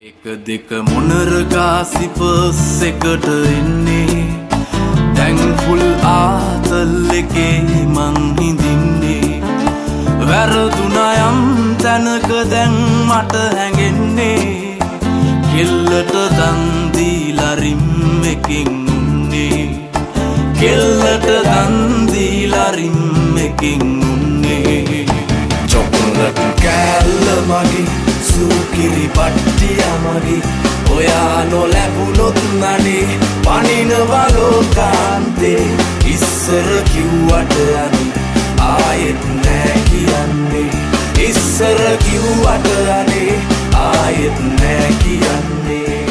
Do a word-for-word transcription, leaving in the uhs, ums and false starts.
එක දෙක මොනරගා සිපස් එකට එන්නේ දැන් ෆුල් ආතල් එකේ මං හිඳින්නේ වැරදුනා යම් තැනක දැන් මට හැඟෙන්නේ කෙල්ලට දන් දීලා රිම් එකකින් උන්නේ කෙල්ලට දන් දීලා රිම් එකකින් උන්නේ චොක්ලට් කෑල්ල මගේ සුකිරි පට්ටිය මගේ ඔයා නොලැබුණොත් නනේ පනිනවා ලෝකාන්තේ ඉස්සර කිව්වට අනේ ආයෙත් නෑ කියන්නේ ඉස්සර කිව්වට අනේ ආයෙත් නෑ කියන්නේ